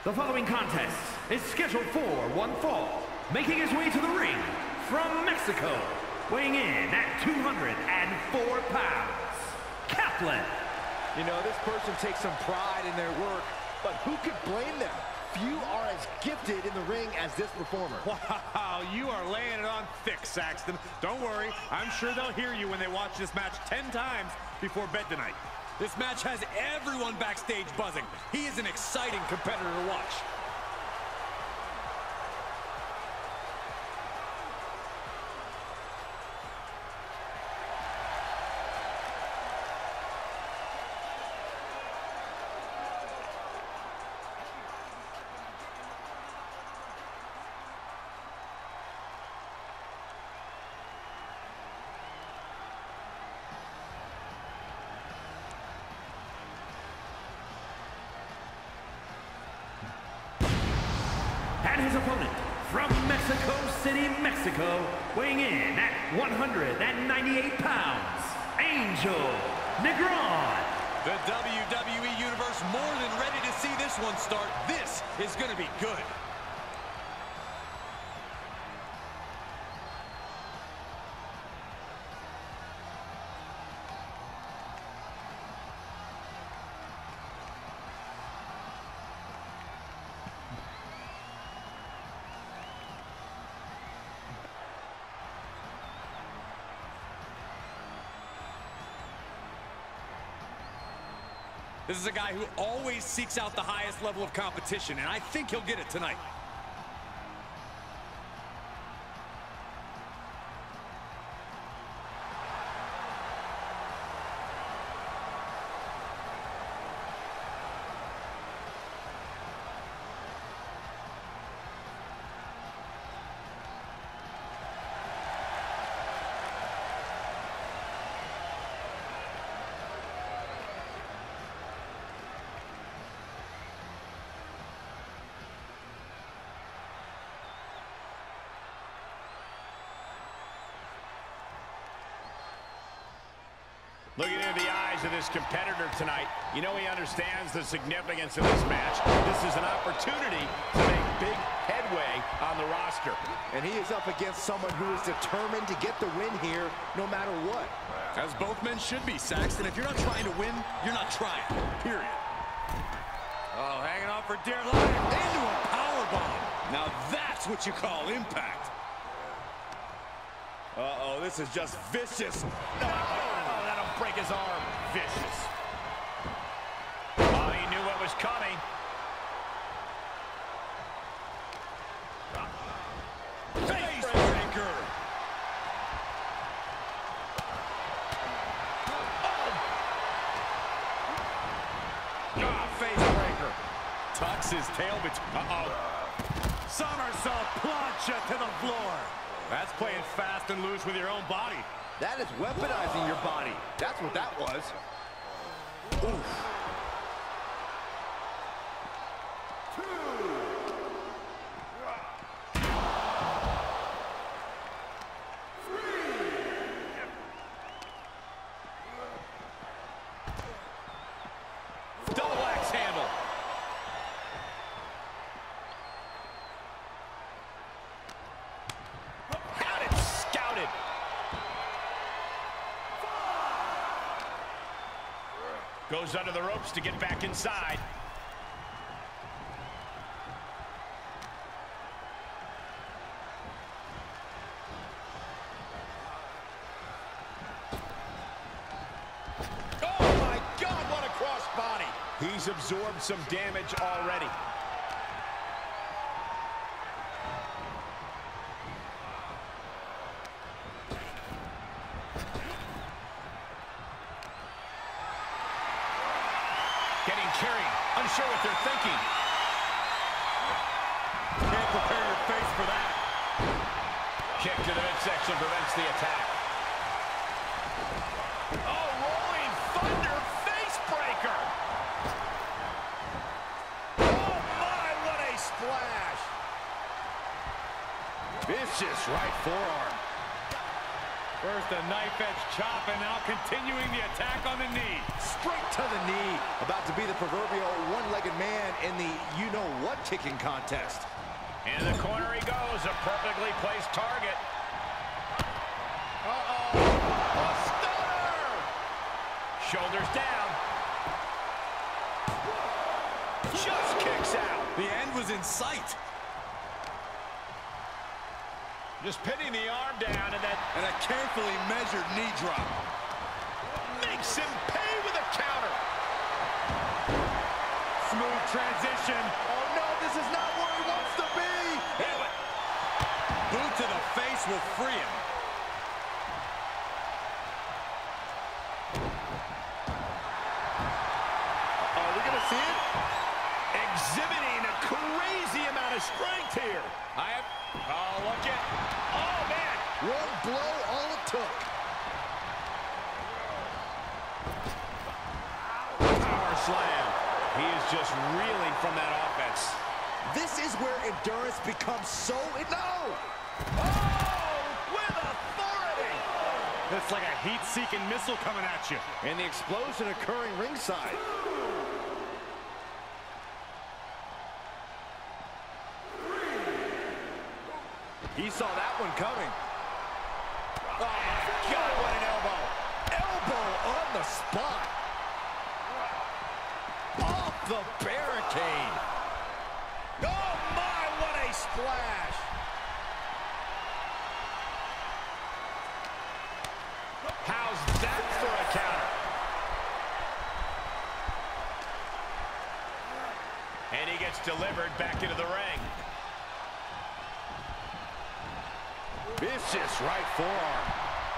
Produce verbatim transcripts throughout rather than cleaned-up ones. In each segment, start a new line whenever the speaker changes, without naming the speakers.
The following contest is scheduled for one fall, making his way to the ring from Mexico, weighing in at two hundred four pounds, Kaplan.
You know, this person takes some pride in their work, but who could blame them? Few are as gifted in the ring as this performer.
Wow, you are laying it on thick, Saxton. Don't worry, I'm sure they'll hear you when they watch this match ten times before bed tonight. This match has everyone backstage buzzing. He is an exciting competitor to watch.
And his opponent, from Mexico City, Mexico, weighing in at one hundred ninety-eight pounds, Angel Negro.
The W W E Universe more than ready to see this one start. This is going to be good. This is a guy who always seeks out the highest level of competition, and I think he'll get it tonight.
Looking into the eyes of this competitor tonight, you know he understands the significance of this match. This is an opportunity to make big headway on the roster.
And he is up against someone who is determined to get the win here, no matter what.
As both men should be, Saxton. If you're not trying to win, you're not trying, period. Oh, hanging on for dear life. Into a powerbomb. Now that's what you call impact. Uh-oh, this is just vicious.
No, oh, that'll break his arm. Vicious. Oh, he knew what was coming.
Face breaker.
Ah, face breaker.
Tucks his tail between. Uh-oh. Somersault plancha to the floor. That's playing fast and loose with your own body.
That is weaponizing your body. That's what that was. Oof.
Double axe handle. Had it scouted. Goes under the ropes to get back inside. Oh my God, what a crossbody. He's absorbed some damage already. Getting carried, unsure what they're thinking.
Can't prepare your face for that.
Kick to the midsection prevents the attack. Oh, rolling thunder face breaker. Oh my, what a splash. Vicious right forearm.
First a knife-edge chop, and now continuing the attack on the knee.
Straight to the knee. About to be the proverbial one-legged man in the you-know-what kicking contest.
In the corner he goes, a perfectly placed target.
Uh-oh. A stunner!
Shoulders down. Just kicks out.
The end was in sight.
Just pinning the arm down and then
And a carefully measured knee drop.
makes him pay with a counter.
Smooth transition.
Oh, no, this is not where he wants to be.
Yeah, but
Boot to the face will free him.
Are we going to see it?
exhibiting a crazy amount of strength here. I have, oh, look at, oh, man.
One blow, all it took.
Power slam. He is just reeling from that offense.
This is where endurance becomes so... No!
Oh, with authority.
That's like a heat-seeking missile coming at you.
And the explosion occurring ringside. He saw that one coming.
Oh, my God, what an elbow.
Elbow on the spot. Off the barricade. Oh, my, what a splash.
How's that for a counter? And he gets delivered back into the ring.
Vicious right forearm.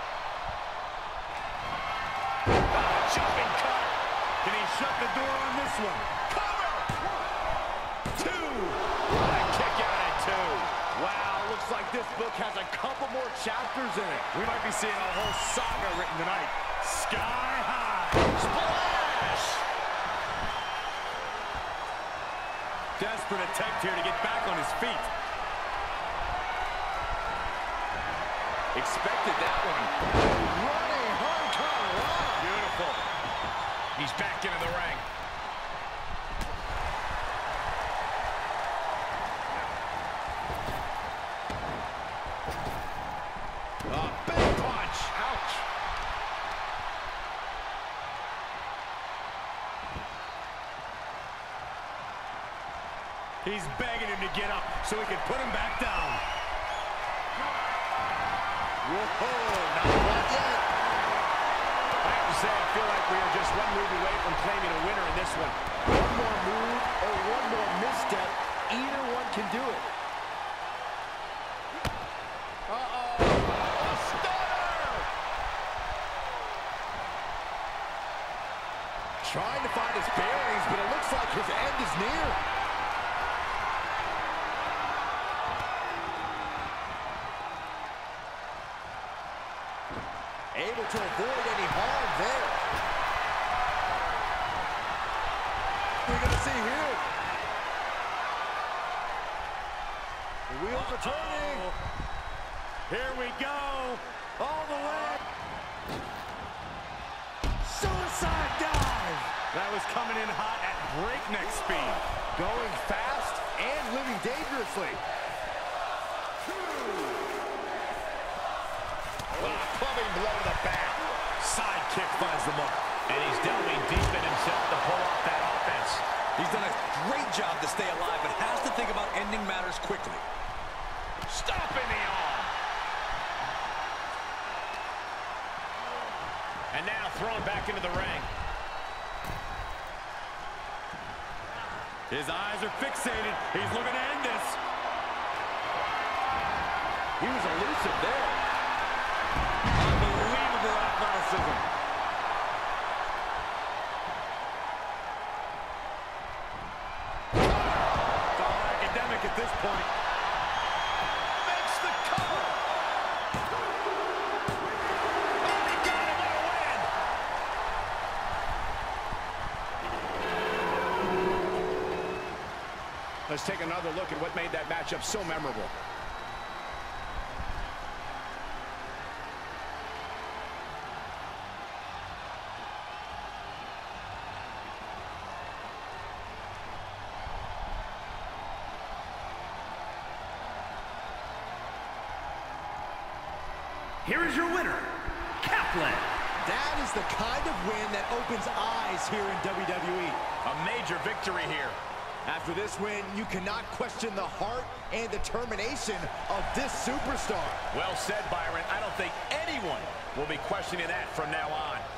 Oh, jumping cutter.
Can he shut the door on this one?
Cover. Two. What a kick out at two.
Wow, looks like this book has a couple more chapters in it.
We might be seeing a whole saga written tonight. Sky high.
Splash.
Desperate attempt here to get back on his feet.
Expected that one. Running Hong Kong Run.
Beautiful.
He's back into the ring. A big punch. Ouch.
He's begging him to get up so he can put him back down.
Whoa, not quite yet.
I have to say, I feel like we are just one move away from claiming a winner in this one.
One more move or one more misstep, either one can do it. Uh-oh. A stunner! Trying to find his bearings, but it looks like his end is near. Able to avoid any harm there. We're going to see here. The wheels are turning.
Here we go.
All the way. Suicide dive.
That was coming in hot at breakneck speed.
Going fast and living dangerously.
Clubbing blow to the back.
Side kick finds the mark.
And he's delving deep in himself to pull off that offense.
He's done a great job to stay alive, but has to think about ending matters quickly.
Stomping the arm. And now thrown back into the ring.
His eyes are fixated. He's looking to end this.
He was elusive there.
Unbelievable athleticism. It's all academic at this point.
Makes the cover. And he got him on a win. Let's take another look at what made that matchup so memorable.
here is your winner, Kaplan.
That is the kind of win that opens eyes here in W W E.
A major victory here.
After this win, you cannot question the heart and determination of this superstar.
Well said, Byron. I don't think anyone will be questioning that from now on.